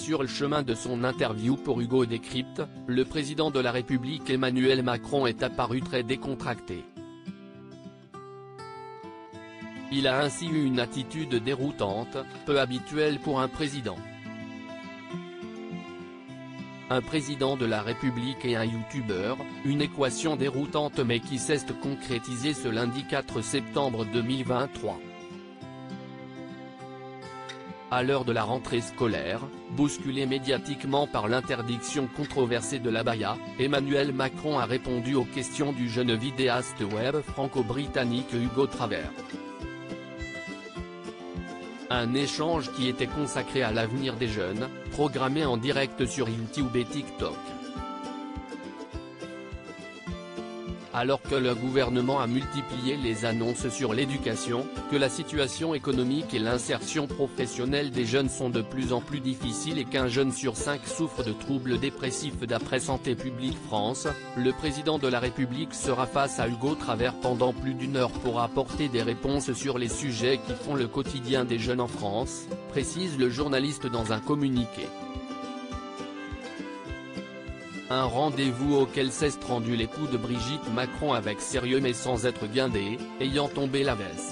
sur le chemin de son interview pour Hugo Décrypte, le président de la République Emmanuel Macron est apparu très décontracté. Il a ainsi eu une attitude déroutante, peu habituelle pour un président. Un président de la République et un youtubeur, une équation déroutante mais qui s'est concrétisée ce lundi 4 septembre 2023. À l'heure de la rentrée scolaire, bousculé médiatiquement par l'interdiction controversée de l'abaya, Emmanuel Macron a répondu aux questions du jeune vidéaste web franco-britannique Hugo Travers. Un échange qui était consacré à l'avenir des jeunes, programmé en direct sur YouTube et TikTok. Alors que le gouvernement a multiplié les annonces sur l'éducation, que la situation économique et l'insertion professionnelle des jeunes sont de plus en plus difficiles et qu'un jeune sur 5 souffre de troubles dépressifs d'après Santé publique France, le président de la République sera face à Hugo Travers pendant plus d'une heure pour apporter des réponses sur les sujets qui font le quotidien des jeunes en France, précise le journaliste dans un communiqué. Un rendez-vous auquel s'est rendu l'époux de Brigitte Macron avec sérieux mais sans être guindé, ayant tombé la veste.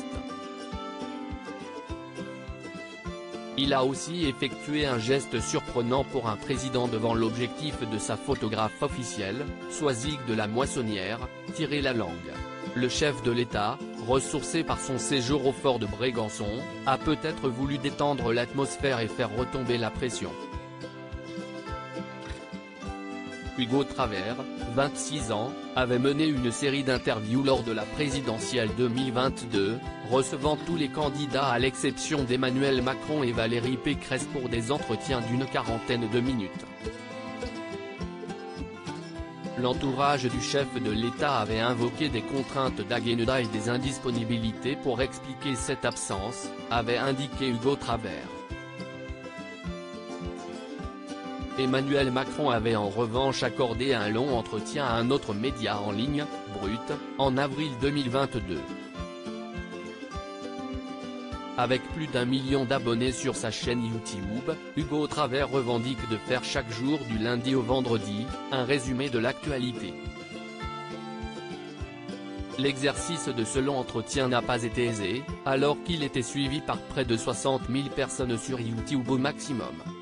Il a aussi effectué un geste surprenant pour un président devant l'objectif de sa photographe officielle, Soisig de la Moissonnière, tirer la langue. Le chef de l'État, ressourcé par son séjour au fort de Brégançon, a peut-être voulu détendre l'atmosphère et faire retomber la pression. Hugo Travers, 26 ans, avait mené une série d'interviews lors de la présidentielle 2022, recevant tous les candidats à l'exception d'Emmanuel Macron et Valérie Pécresse pour des entretiens d'une quarantaine de minutes. L'entourage du chef de l'État avait invoqué des contraintes d'agenda et des indisponibilités pour expliquer cette absence, avait indiqué Hugo Travers. Emmanuel Macron avait en revanche accordé un long entretien à un autre média en ligne, Brut, en avril 2022. Avec plus d'1 million d'abonnés sur sa chaîne YouTube, Hugo Travers revendique de faire chaque jour du lundi au vendredi, un résumé de l'actualité. L'exercice de ce long entretien n'a pas été aisé, alors qu'il était suivi par près de 60 000 personnes sur YouTube au maximum.